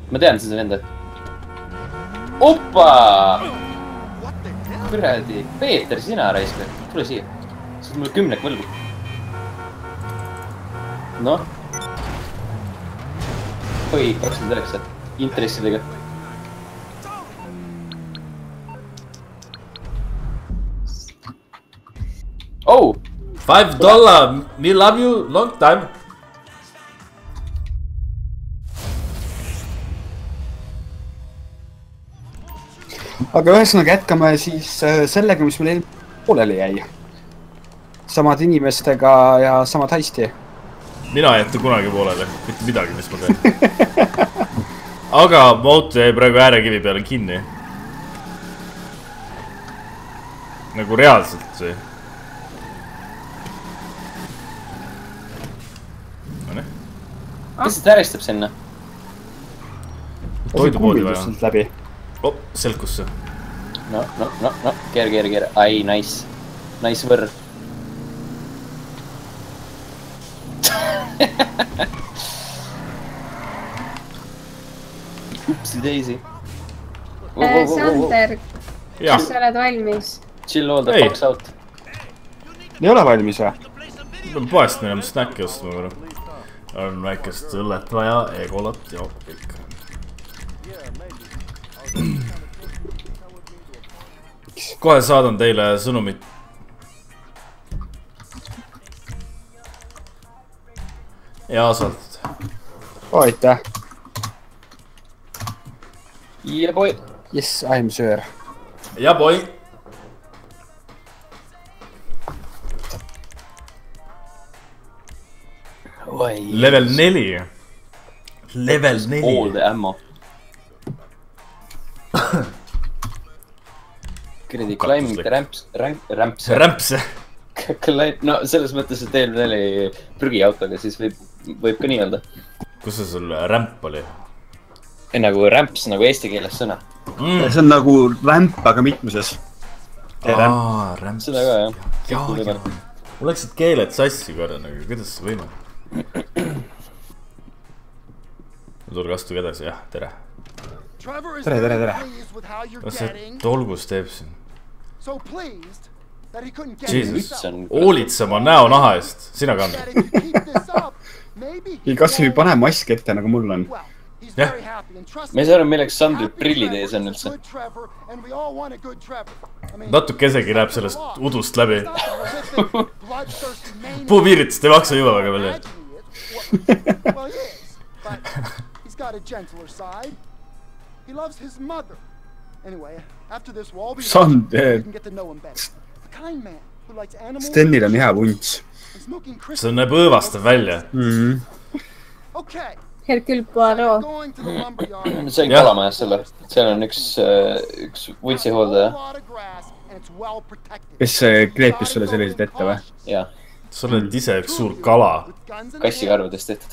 ma tean seda venda. Opa! Kuradi, Peeter, sina raiska. Tule siia. Sa oled mulle 10 võlgu. Noh. Oi, 29. Intressidega. Oh! $5. We love you long time. Aga ühesõnaga jätkame siis sellega, mis meil pooleli jäi. Samad inimestega ja samad hästi. Mina ei jätta kunagi poolele. Mitte midagi, mis ma teen. Aga mu auto jäi praegu äärekivi peale kinni. Nagu reaalselt see. Kes see täristab sinna? Toidupoodi vaja. Läbi. Oh, selkusse. No. Keer. Ai, nice. Nice võrr. Upsi teisi. Sander, kas sa oled valmis? Chill all the fucks out. Ei ole valmis või? Poest meil on snäkki ostma võru. On väikest õllet vaja, egolat ja kõik. Kohe saadan teile sõnumit. Ja saad. Aitäh. Yeah, boy. Yes, I'm sure. Ja, boy. Level 4. Level 4. All the ammo. Kuradi climbing the ramps. No selles mõttes, et eelmine oli prügiautoga, siis võib ka nii öelda. Kus see sul ramp oli? Nagu ramps, nagu eesti keeles sõna. See on nagu ramp, aga mitmuses. Ramps. Seda ka, jah. Mul läksid keeled sassi korra, aga kuidas see võime? Tulge astuge edasi, jah, tere. Tere. Kas see tolgus teeb siin? Jesus, hoolitse oma näonaha eest, sina kanna. Kas ei pane mask ette, nagu mul on? Jah. Ma ei saa aru, milleks Sandril prillid ees on üldse. Natukesegi läheb sellest udust läbi. Puupiiritust ei maksa juba väga palju. Sander. Stenil on hea vunts. See näeb õõvastav välja. Hercule Poirot. See on kalamajas selle. Seal on üks vuntsihooldaja. Kes kleepis sulle sellised ette või? Jah. Sa oled ise üks suur kala. Kassikarvadest tehtud.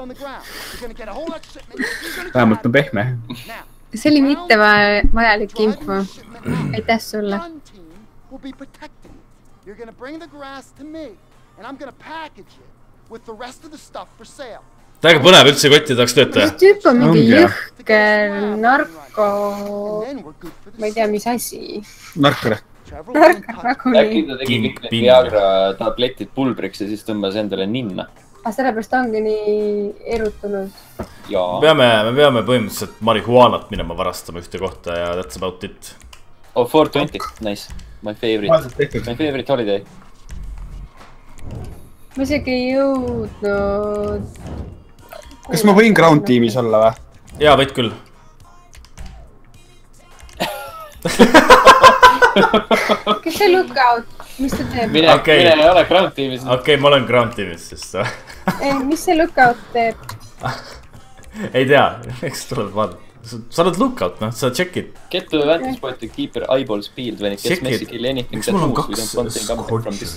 Vähemalt on pehme. See oli mitte vajalik info. Aitäh sulle. Täiega põnev üldse kotti tahaks töötaja. See tüüp on mingi jõhker narko... Ma ei tea, mis asi. Narkar. Äkki ta tegi kõik need Viagra tabletid pulbriks ja siis tõmbas endale ninna. Aga sellepärast ongi nii erutunud. Me peame põhimõtteliselt marihuaanat minema varastama ühte kohta ja that's about it. Oh, 420, nice. My favorite holiday. Ma isegi ei jõudnud... Kas ma võin ground tiimis olla või? Jaa, võid küll. Kes see lookout? Mis ta teeb? Mine ei ole ground tiimis. Okei, ma olen ground tiimis, sest... Mis see lookout teeb? Ei tea, eks tuleb vaadata. Sa oled lookout, noh, sa check'id. Get to the vantage point to keep your eyeballs peeled when it gets messy, kill anything that moves. We don't want any coming from this.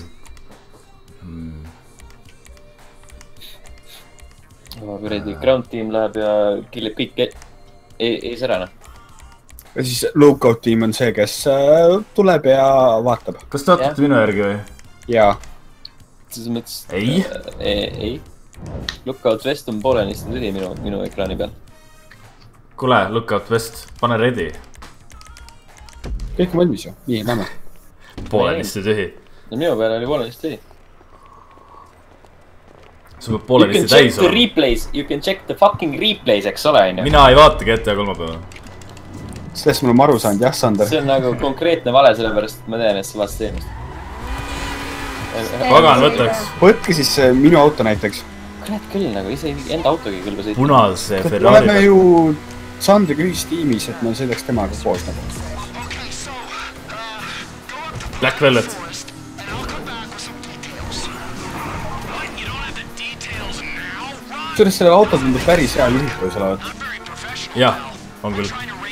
Kuredi, ground team läheb ja killib kõik ees ära, noh. Ja siis lookout tiim on see, kes tuleb ja vaatab. Kas te vaatate minu järgi või? Jaa. Selles mõttes... Ei. Lookout vest on poolenisti tüli minu ekraani peal. Kuule, lookout vest, pane ready. Kõik on valmis ju, nii, lähme. Poolenisti tühi. No minu peale oli poolenisti tühi. Sul peab poolenisti täis olema. You can check the fucking replays, eks ole, on ju? Mina ei vaata GTA 3 peale. Sellest me oleme aru saanud, jah, Sander? See on nagu konkreetne vale, sellepärast ma tean, et sa vaatad teenust. Pagan, võtaks. Võtke siis minu auto näiteks. Kurat küll, nagu ise enda autogi küll sõita. Punase Me Ferrari. oleme ju Sandriga ühistiimis, et me sõidaks temaga koos nagu. Black Velvet. Sellest selle auto tundub päris hea juhitavus olevat. Jah, on küll.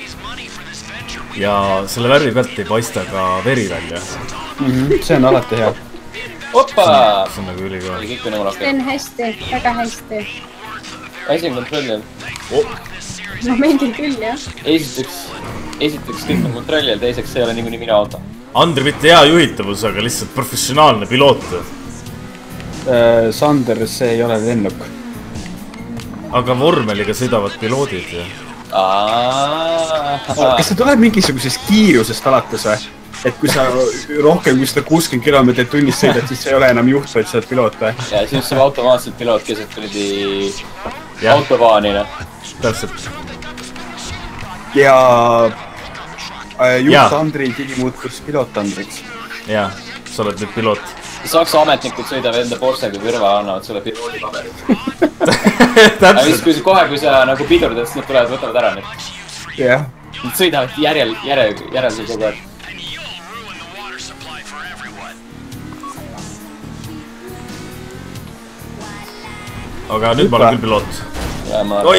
Ja selle värvi pealt ei paista ka veri välja. See on alati hea. Oppa! See on nagu ülikool. Kõik on nagu see on hästi, väga hästi. Asi on kontrolli all. No mingil küll, jah. Esiteks kõik on kontrolli all, teiseks see ei ole niikuinii minu auto. Andri mitte hea juhitavus, aga lihtsalt professionaalne piloot. Sander, see ei ole lennuk. Aga vormeliga sõidavad piloodid ju. Kas see tuleb mingisugusest kiirusest alates või? Et kui sa rohkem kui 160 km tunnis sõidad, siis ei ole enam juht, vaid sa oled piloot või? Ja siis saab automaatselt piloot keset kuradi autobaanina. Täpselt. Ja juht Andri tigi muutus piloot Andriks. Jaa, sa oled nüüd piloot. Saksa ametnikud sõidavad enda Porschega kõrva, annavad sulle piloodi paberid. Aga siis kui sa nagu pidurdad, siis nad tulevad, võtavad ära nüüd. Jah. Nad sõidavad järel sul kogu aeg. Aga nüüd ma olen küll piloot. Oi!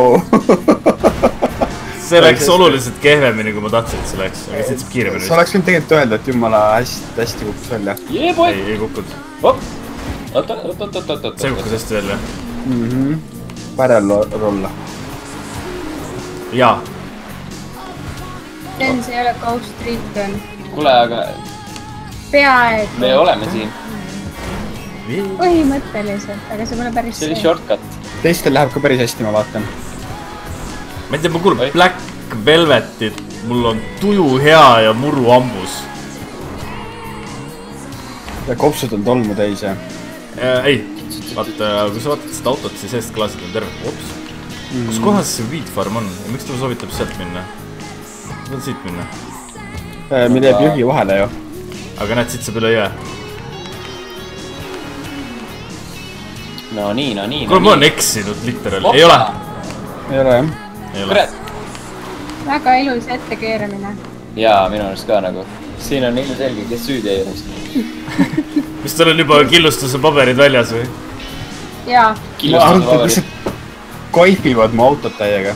See läks oluliselt kehvemini, kui ma tahtsin, et see läks. Aga siit saab kiiremini. Sa oleks võinud tegelikult öelda, et jumala hästi kukkus välja. Ei kukkud. Oot. See kukkus hästi välja. Pärel rolla. Jaa. Sten, see ei ole Ghost Recon. Kuule, aga... Peaaegu. Me oleme siin. Põhimõtteliselt, aga see pole päris see oli shortcut. Teistel läheb ka päris hästi, ma vaatan. Ma ei tea, ma kuuleb Black Velvetit. Mul on tuju hea ja muru ambus. Ja kopsud on tolmu täis, jah? Ei. Vaata, kui sa vaatad seda autot, siis eest klaasid on terve. Ops. Kus kohas see Weed Farm on? Ja miks ta soovitab sealt minna? Võin siit minna. Meil jääb jõgi vahele ju. Aga näed, siit saab üle jää. No nii. Kuule, ma olen eksinud, literaal. Ei ole. Ei ole, jah. Ei ole. Kurat. Väga ilus ettekeeramine. Jaa, minu arust ka nagu. Siin on ilmselge, kes süüdi ei ole. Mis tal on juba killustuse paberid väljas või? Jaa. Ma arvan, et lihtsalt koifivad mu autot täiega.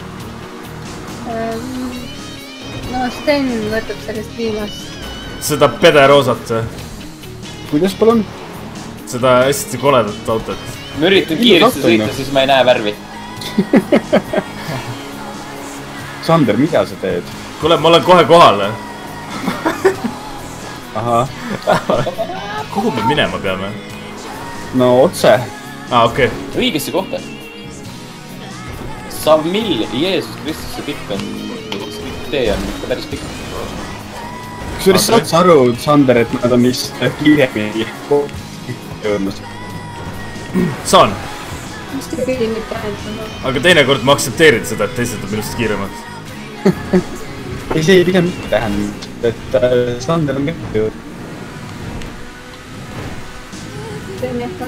No Sten võtab sellest viimast. Seda pederoosat või? Kuidas palun? Seda hästi koledat autot. Ma üritan kiiresti sõita, siis ma ei näe värvi. Sander, mida sa teed? Kuule, ma olen kohe kohal. Ahah. Kuhu me minema peame? No otse. Okei. Õigesse kohta. Savmill, Jeesus Kristus, see pikk on. Tee on ikka päris pikk. Kusjuures saad sa aru, Sander, et nad on vist kiiremini jõudnud. Saan. Mis te pidi nüüd tähendama? Aga teinekord ma aktsepteerin seda, et teised on minust kiiremad. Ei, see ei pigem mitte tähendab, et Sander on kätte jõudnud. Sten jätkab.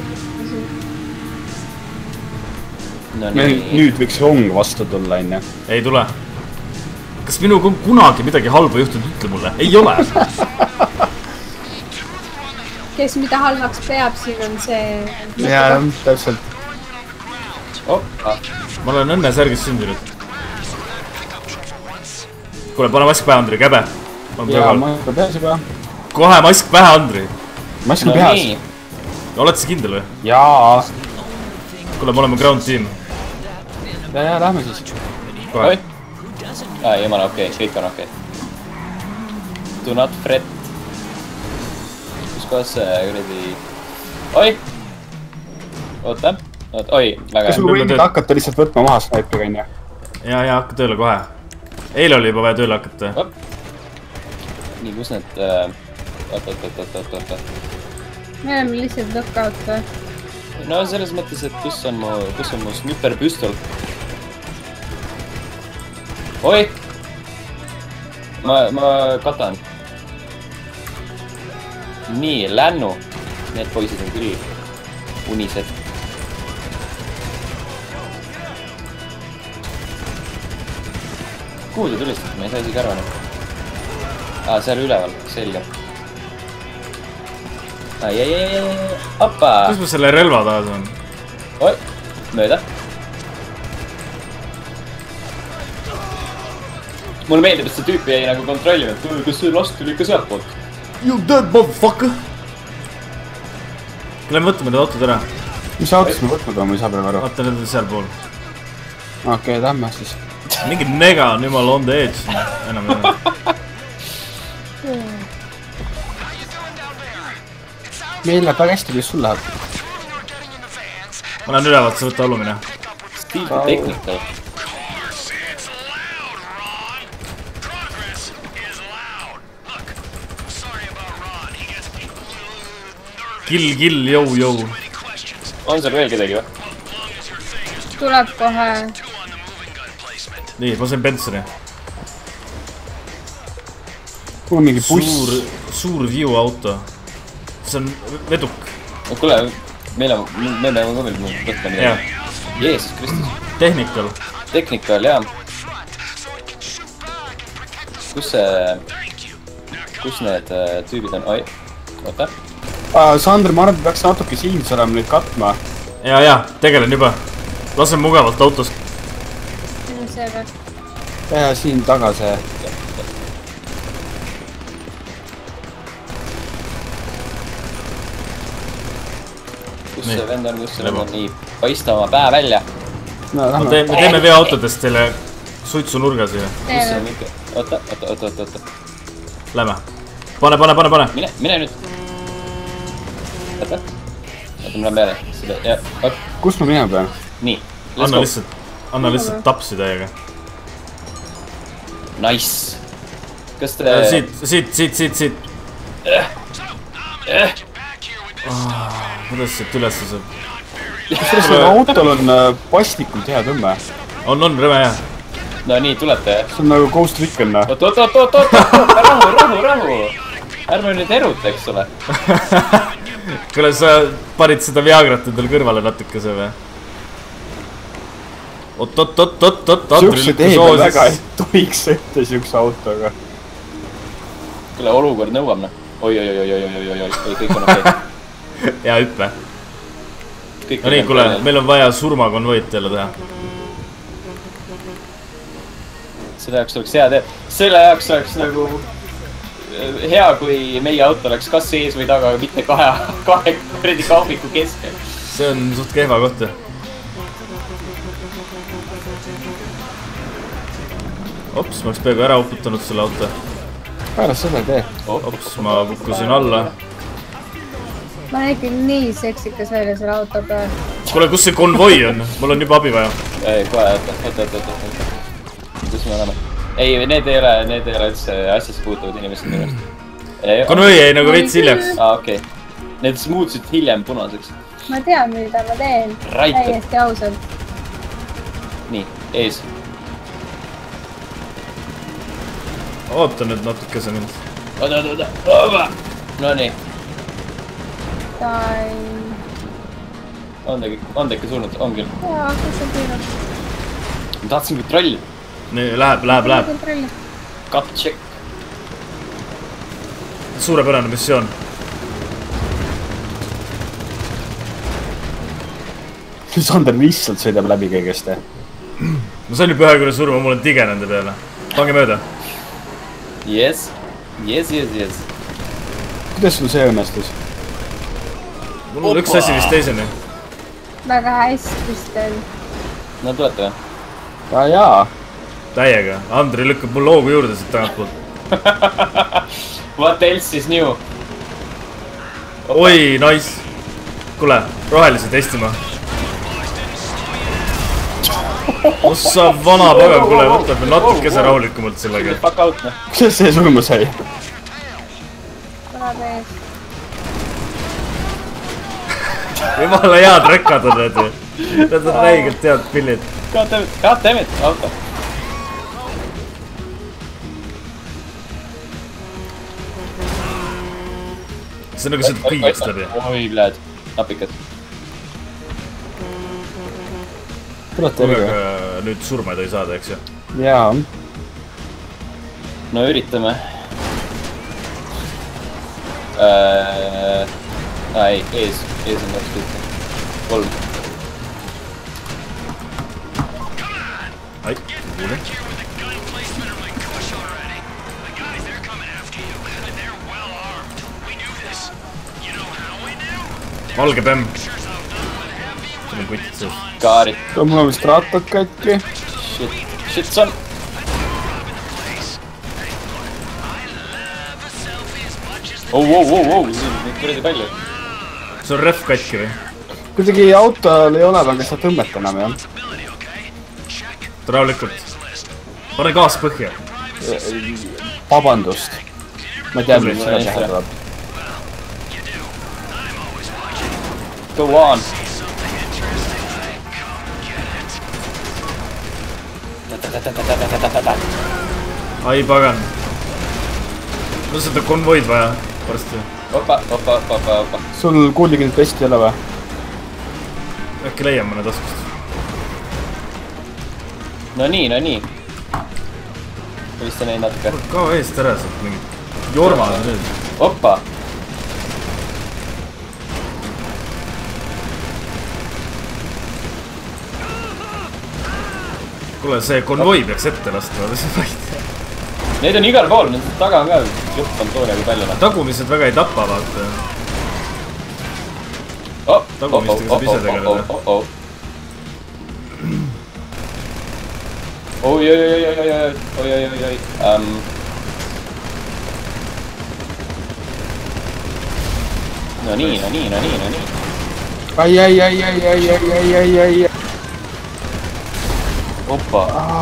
Nüüd võiks rong vastu tulla, enne. Ei tule. Kas minuga on kunagi midagi halba juhtunud, ütle mulle? Ei ole. Kes mida halvaks peab, siin on see... Jaa, täpselt. Ma olen õnnesärgis sündinud. Kuule, pane mask pähe, Andri, käbe. Jaa, mask pähe juba. Kohe mask pähe, Andri. Mask pähe. Oled sa kindel või? Jaa. Kuule, me oleme ground team. Ja, lähme siis. Kohe. Jumala okei, kõik on okei. Do not fret. Kus kohas see kuradi... Oi! Oota. Oi, väga... Kas me võime hakata lihtsalt võtma maha snaipiga, enne? ja hakka tööle kohe. Eile oli juba vaja tööle hakata. nii, kus need... oot. Me oleme lihtsalt lookout või? No selles mõttes, et kus on mu snüperpüstol. Oi! Ma katan. Nii, lännu. Need poisid on küll unised. Kuhu te tulistate? Ma ei saa isegi arvanud. Seal üleval, selge. Appa! Kus ma selle relva taas on? Oi, mööda. Mulle meeldib, et see tüüp jäi nagu kontrollima, et kas see last tuli ikka sealt poolt. You dead motherfucker! Lähme võtame need autod ära. Mis autost me võtnud on, ma ei saa praegu aru. Vaata, need on seal pool. Okei, lähme siis. Mingi nega on jumal on the edge. Enam. Meil läheb väga hästi, kuidas sul läheb. Ma lähen ülevaat, sa võtta allumine. Steve Technical. Kill, jõu. On seal veel kedagi või? Tuleb kohe. Nii, ma sain Bensoni. Mul on mingi buss. Suur view auto. See on veduk. No kuule, me peame ka veel võtta midagi. Jeesus Kristus. Technical, jaa. Kus need tüübid on? Oi, oota. Sander, ma arvan, et peaks natuke siinse olema nüüd katma. Ja, tegelen juba. Lasen mugavalt autost. See või? Ja siin taga see. Kus see vend on, nii paista oma pää välja. Me teeme veoautodest selle suitsu nurga siia. Oota. Lähme. Pane. Mine nüüd. Oota, ma lähen peale. Kus ma minema pean? Nii, Anna lihtsalt tapsi täiega. Nice. Kas te... Siit. Kuidas siit üles saab? Kusjuures selle autol on pastikult hea tõmme. On, rõve hea. No nii, tulete. See on nagu Ghost Recon. Oot, rahu. Ärme nüüd eruta, eks ole. Kuule, sa panid seda Viagrat endal kõrvale natukese või? Oot. Siukse teed on väga, et tohiks sõita siukse autoga. Kuule, olukord nõuab, noh. Oi, kõik on okei. Ja hüppe. No nii, kuule, meil on vaja surmakonvoit jälle teha. Selle jaoks oleks hea teha. Selle jaoks oleks nagu hea, kui meie auto oleks kas ees või taga, aga mitte kahe kahviku keskel. See on suht kehva kohta. Ops, ma oleks peaaegu ära uputanud selle auto. Ära seda tee. Ops, ma kukkusin alla. Ma nägin nii seksikas välja selle auto peal. Kuule, kus see konvoi on? Mul on juba abi vaja. Ei, kohe, oota. Kus me oleme? Ei, need ei ole üldse asjasse puutuvad inimesed nimest. Konvoi jäi nagu veits hiljaks. Okei. Need muutusid hiljem punaseks. Ma tean, mida ma teen. Täiesti ausalt. Nii, ees. Oota nüüd natukese mind. Oota. No nii. On ta ikka surnud? On küll. Jaa, kus on tüünud? Ma tahtsin kontrollida. Nii, läheb. Cut check. Suurepärane missioon. Sander lihtsalt sõidab läbi kõigest. Ma sain juba ühe küll surma, mul on tige nende peale. Pange mööda. Yes. Kuidas sul see õnnestus? Mul on üks asi vist teiseni. Väga hästi, Sten. No tulete või? Jaa. Täiega. Andri lükkab mul loogu juurde siit tagantpoolt. What else is new? Oi, nice. Kuule, rohelise testima. ossa vana pagan, kuule, võtab natukese rahulikumalt sellega. Fuck out, noh. kuidas see surma sai? tuleb ees. Jumala head rekad on need ju. Need on räigelt head pillid. God damn it, auto. See on nagu seda kõigest läbi. Oi, bled. Napikad. kurat Kuule, erge. aga nüüd surma ei tohi saada, eks ju? jaa. No üritame. Ei, ees on 2 tükki. 3. Ai, kuule. Valge pämm. Sul on kutid sees. Kaarid. mul on vist rattad katki. Shit, son. Oh, siin on neid kuradi palju. See on ref katki või? kuidagi autol ei ole väga seda tõmmet enam, jah. Rahulikult. Pane gaas põhja. Vabandust. Ma ei tea, mis seda teha tuleb. Go on. Ai pagan. No seda konvoid vaja varsti. Opa. sul kuulikünd vesti ei ole või? Äkki leian mõne taskust. No nii. Vist on neid natuke. Kao eest ära sealt mingit jorma nüüd. Opa. Kuule, see konvoi peaks ette lastma, või see ma ei tea. Neid on igal pool, nüüd taga on ka lõpp-Antonia kui palju nad. Tagumised väga ei tapa, vaata. Tagumistega saab ise tegeleda. Oi. No nii. Ai. Opa.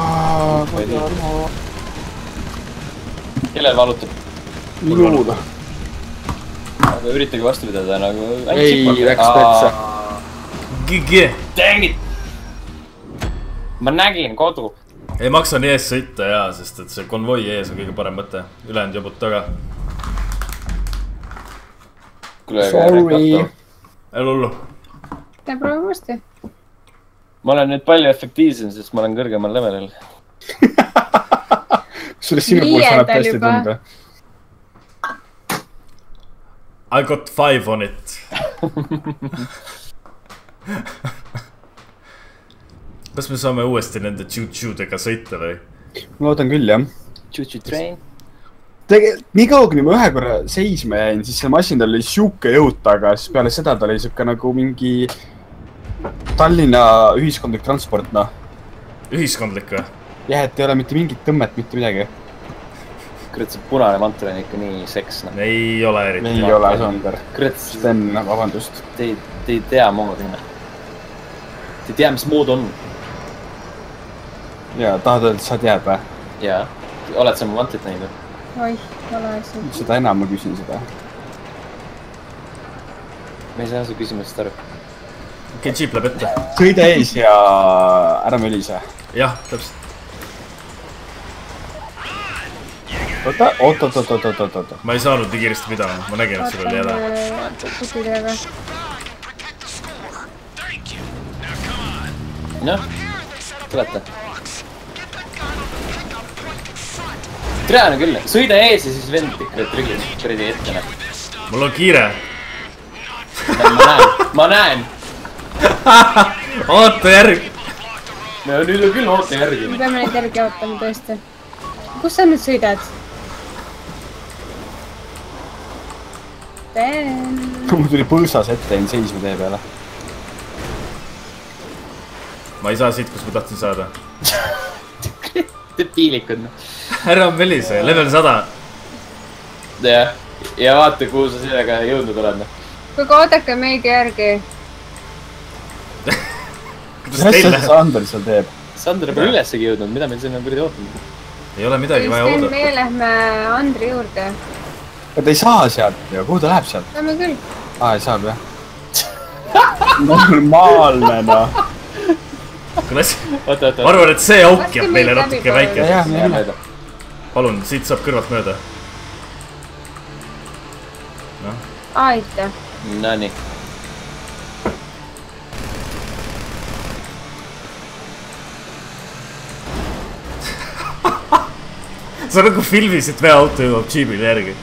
Kellel valutab? minul. Aga üritage vastu pidada nagu... ei, läks petse. Gigi. Dang it! Ma nägin kodu. Ei maksa nii ees sõita jaa, sest et see konvoi ees on kõige parem mõte. Ülejäänud jobud taga. Sorry. Elu hullu. Tee proovi uuesti. Ma olen nüüd palju efektiivsem, sest ma olen kõrgemal levelil. Kusjuures sinu puhul saab tõesti tunda. I got 5 on it. Kas me saame uuesti nende choo-choodega sõita või? Ma loodan küll, jah. Choo-choo train. Nii kaugni ma ühe korra seisma jäin, siis see masin tal oli siuke jõud taga, siis peale seda ta oli siuke nagu mingi Tallinna ühiskondlik transport, noh. Ühiskondlik või? Jah, et ei ole mitte mingit tõmmet, mitte midagi. Kurat, see punane mantel on ikka nii seks, noh. Ei ole eriti. Ei ole, Sander. Kurat, Sten, vabandust. Te ei tea moodi, noh. Te ei tea, mis mood on. Ja, tahad öelda, et sa tead või? Jaa. Oled sa mu mantlit näinud? Oih, ole asi. Seda enam ma küsin seda. Ma ei saa su küsimusest aru. Okei, Jeep läheb ette. Sõida ees ja ära mölise. Jah, täpselt. Oota. Ma ei saanud nii kiiresti pidama. Ma nägin, et sul oli jälle. Kutidega. Noh, tulete. Treane küll, sõida ees ja siis vend ikka trügis kuradi ette. Mul on kiire. Ma näen. Oota järg. No nüüd on küll oota järgi. Me peame neid järgi ootama tõesti. Kus sa nüüd sõidad? Mul tuli põõsas ette, jäin seisma tee peale. Ma ei saa siit, kus ma tahtsin saada. Piilikud. Ära on melise, level 100. Jah, ja vaata, kuhu sa sellega jõudnud oled. Kuga oodake meid järgi. Mis asja Sander seal teeb? Sander pole ülessegi jõudnud, mida meil sinna kuradi ootama? ei ole midagi vaja Sten, oodata. meie lähme Andri juurde. ta ei saa sealt ju, kuhu ta läheb sealt? Lähme küll. Ei saab jah. Normaalne noh. kuule, Oota. ma arvan, et see auk Laske jääb meid meile läbi natuke proovida. väike. jah, jah. palun, siit saab kõrvalt mööda. noh, Aitäh. Nonii. sa nagu filmisid veoauto jõuab džiibile järgi.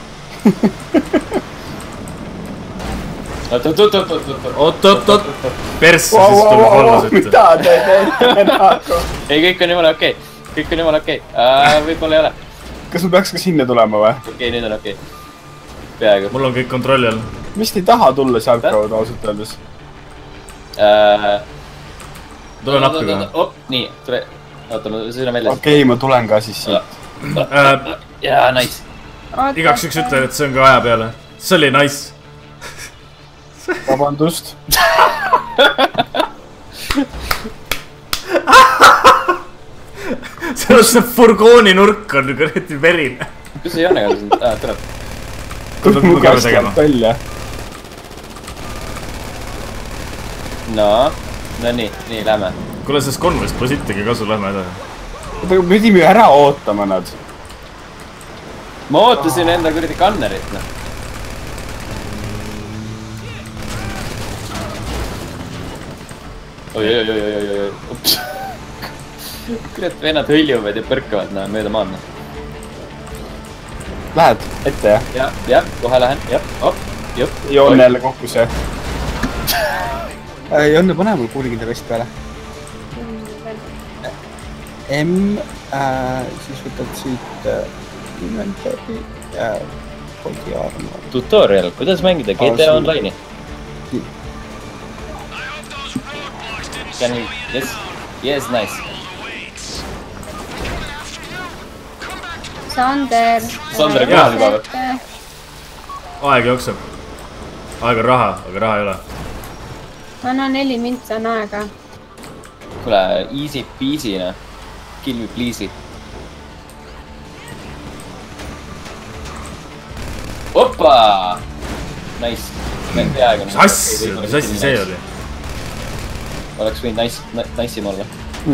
oot, persse siis tuleb alla sõtta. mida te teete nagu? ei, kõik on jumala okei. Kõik on jumala okei. Võib-olla ei ole. kas ma peaks ka sinna tulema või? Okei, nüüd on okei. Peaaegu. mul on kõik kontrolli all. vist ei taha tulla sealtkaudu ausalt öeldes. tulen appi kohe. Nii, tule. Oota, ma sõidan välja. okei, ma tulen ka siis siit. Jaa, nice. igaks üks ütlen, et see on ka aja peale. see oli nice. vabandust. sellest see furgooni nurk on kuradi verine. kus see Janega on siin? Tuleb. tuleb mu käest välja. No nii, lähme. kuule, sellest konvoist pole sittagi kasu, lähme edasi. me pidime ju ära ootama nad. ma ootasin enda kuradi kannerit, noh. Oi. Ups. Kurat, vennad hõljuvad ja põrkavad, noh, mööda maad, noh. Lähed ette, jah? Jah, kohe lähen, jah, jupp. Jonne jälle kokku see. Jonne, pane mul kuulikindla kast peale. Siis võtad siit inventory body armor. Tutorial, kuidas mängida GTA Online'i? Yes, nice. Sander on kohal juba või? aeg jookseb. aeg on raha, aga raha ei ole. anna 4 mintsa on aega. Kuule, easy peasy, noh. Kill me please'i. Oppa! Nice. Peaaegu. mis asja, mis asja see oli? Oleks võinud nice'im olla.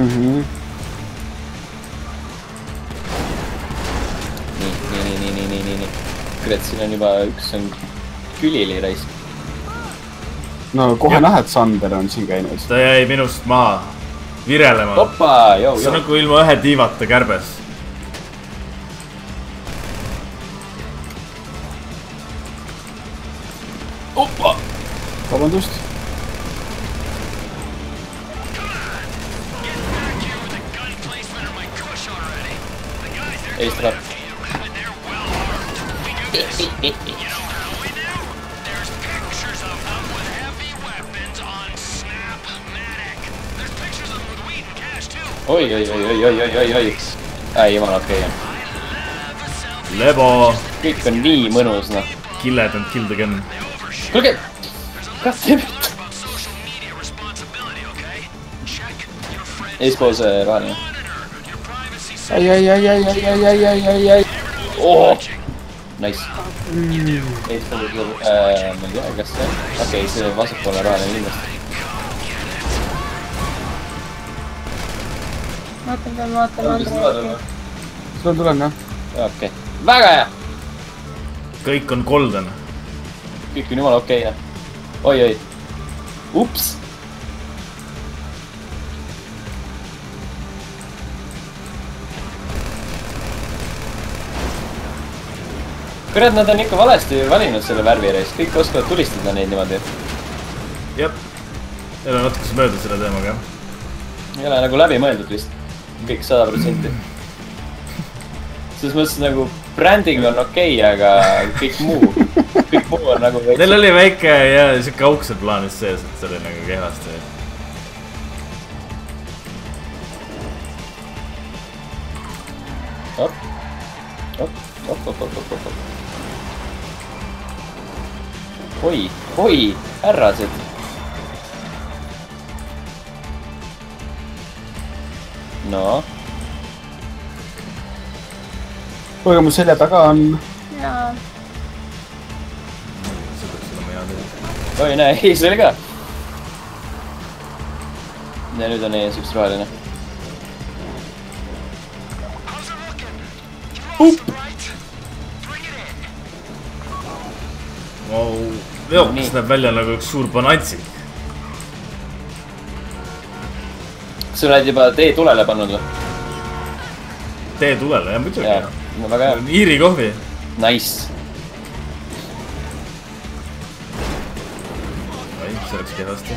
Nii. Kurat, siin on juba üks on külili raisk. no kohe nähed, Sander on siin käinud. ta jäi minust maha. Virelema. Oppa, joo. see on nagu ilma ühe tiivata kärbes. Oppa! vabandust. Ei strap. Oi. Ai, jumala okei on. Lebo. Kõik on nii mõnus, noh. Killed and killed again. Kuulge! Goddammit! Eespool see roheline. ai. Oh! Nice. Eespool see, ma ei tea, kas see on. Okei, see vasakpoole roheline kindlasti. peame vaatama Andri. sul tulen, jah? Okei. Väga hea! kõik on golden. Kõik on jumala okei, jah. Oi. Ups! Kurat, nad on ikka valesti valinud selle värvireis. Kõik oskavad tulistada neid niimoodi. Jep. Neil on natukese mööda selle teemaga, jah. Ei ole nagu läbi mõeldud vist. Kõik 100%. Selles mõttes nagu branding on okei, aga kõik muu on nagu... Neil oli väike ja siuke auk seal plaanis sees, et see oli nagu kehvasti. Op. Oi, härrased. no. kuulge, mu selja taga on. jaa. see peaks olema hea teha. oi, näe, ees oli ka. ja nüüd on ees üks roheline. Veokas näeb välja nagu üks suur banantsik. kas sa oled juba tee tulele pannud või? Tee tulele, jah muidugi. jaa, no väga hea. Iiri kohvi. Nice. oi, see oleks kehvasti.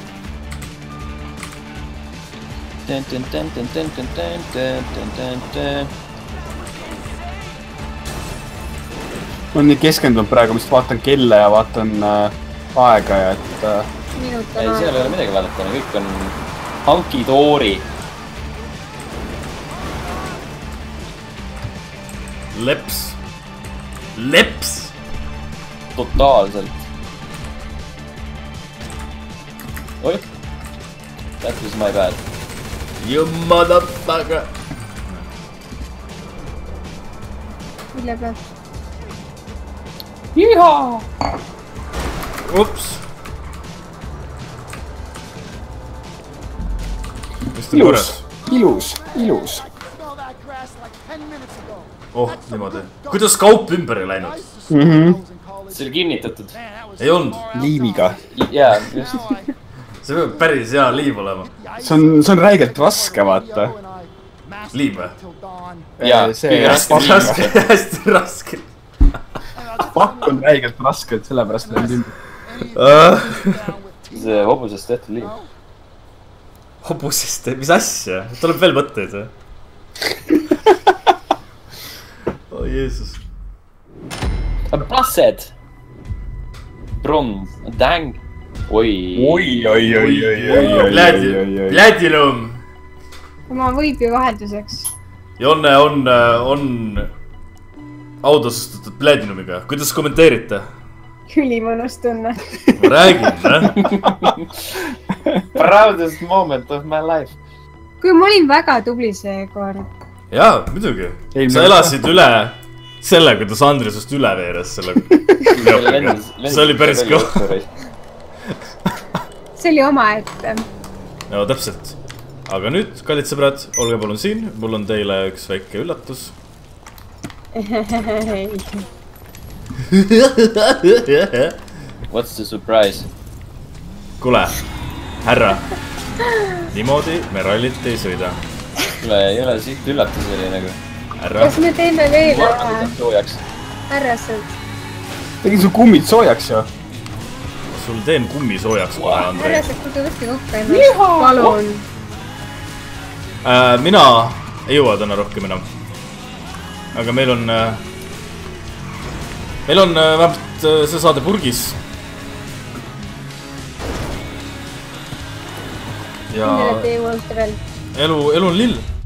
ma olen nii keskendunud praegu, ma lihtsalt vaatan kella ja vaatan aega ja et... minut on ei, seal ei ole midagi vaadata, kõik on hanki-toori. Leps. Leps! Totaalselt. Oi. That was my bad. You motherfucker! mille peal? Jihaa! Ups! ilus, ilus. Oh, niimoodi. Kuidas kaup ümber ei läinud? See oli kinnitatud. Ei olnud. Liimiga. Jaa, just. See peab päris hea liim olema. See on räigelt raske, vaata. Liim või? Jaa, kõige raske. Hästi raske. Pakk on räigelt raske, et sellepärast läinud ümber. See hobusest tehtud liim. Hobusest, mis asja? Tuleb veel mõtteid või? Oh Jeesus. Plassed. Brons. Dang. Oi. Platinum. ma võib ju vahelduseks. Jonne on autosustatud Platinumiga. Kuidas kommenteerite? Ülimõnus tunne. Ma räägin, Proudest moment of my life. kui ma olin väga tubli seekord. Jaa, muidugi. Sa elasid üle selle, kuidas Andri sust üle veeres selle veokaga. See oli päris kõva. see oli omaette. No täpselt. Aga nüüd, kallid sõbrad, olge palun siin. Mul on teile üks väike üllatus. What's the surprise? Kule, härra. Niimoodi me rallit ei sõida. Kuule, ei ole siit üllatus oli nagu. Härra. kas me teeme veel soojaks. härrased? tegin su kummid soojaks ju. Sul teen kummi soojaks kohe, Andrei. härrased, kuulge, võtke kokku ennast. Palun. Mina ei jõua täna rohkem enam. Aga meil on vähemalt see saade purgis. Ja millele te jõuate veel? elu on lill.